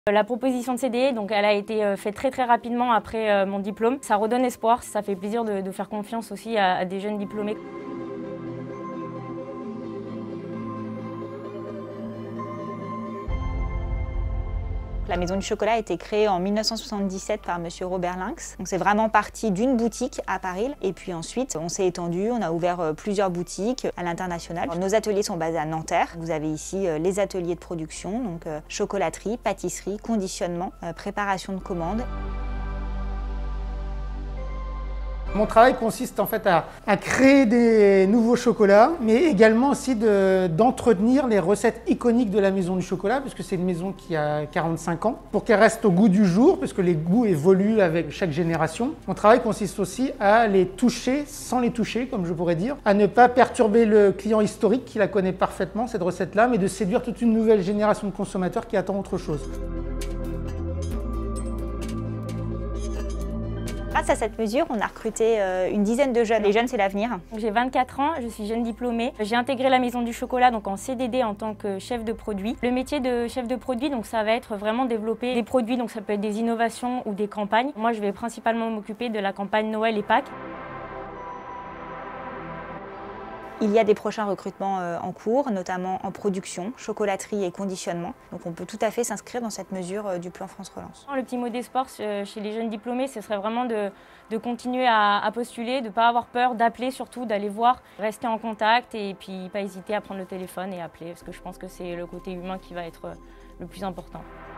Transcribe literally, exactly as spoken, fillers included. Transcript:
La proposition de C D I, donc, elle a été faite très très rapidement après mon diplôme. Ça redonne espoir, ça fait plaisir de, de faire confiance aussi à, à des jeunes diplômés. La Maison du Chocolat a été créée en mille neuf cent soixante-dix-sept par monsieur Robert Lynx. Donc c'est vraiment parti d'une boutique à Paris. Et puis ensuite, on s'est étendu, on a ouvert plusieurs boutiques à l'international. Nos ateliers sont basés à Nanterre. Vous avez ici les ateliers de production, donc chocolaterie, pâtisserie, conditionnement, préparation de commandes. Mon travail consiste en fait à, à créer des nouveaux chocolats, mais également aussi d'entretenir de, les recettes iconiques de la Maison du Chocolat, puisque c'est une maison qui a quarante-cinq ans, pour qu'elle reste au goût du jour, puisque les goûts évoluent avec chaque génération. Mon travail consiste aussi à les toucher sans les toucher, comme je pourrais dire, à ne pas perturber le client historique qui la connaît parfaitement, cette recette-là, mais de séduire toute une nouvelle génération de consommateurs qui attend autre chose. Grâce à cette mesure, on a recruté une dizaine de jeunes. Les jeunes, c'est l'avenir. J'ai vingt-quatre ans, je suis jeune diplômée. J'ai intégré la Maison du Chocolat donc en C D D en tant que chef de produit. Le métier de chef de produit, donc, ça va être vraiment développer des produits, donc ça peut être des innovations ou des campagnes. Moi, je vais principalement m'occuper de la campagne Noël et Pâques. Il y a des prochains recrutements en cours, notamment en production, chocolaterie et conditionnement. Donc on peut tout à fait s'inscrire dans cette mesure du plan France Relance. Le petit mot d'espoir chez les jeunes diplômés, ce serait vraiment de, de continuer à, à postuler, de ne pas avoir peur, d'appeler surtout, d'aller voir, rester en contact et puis pas hésiter à prendre le téléphone et appeler, parce que je pense que c'est le côté humain qui va être le plus important.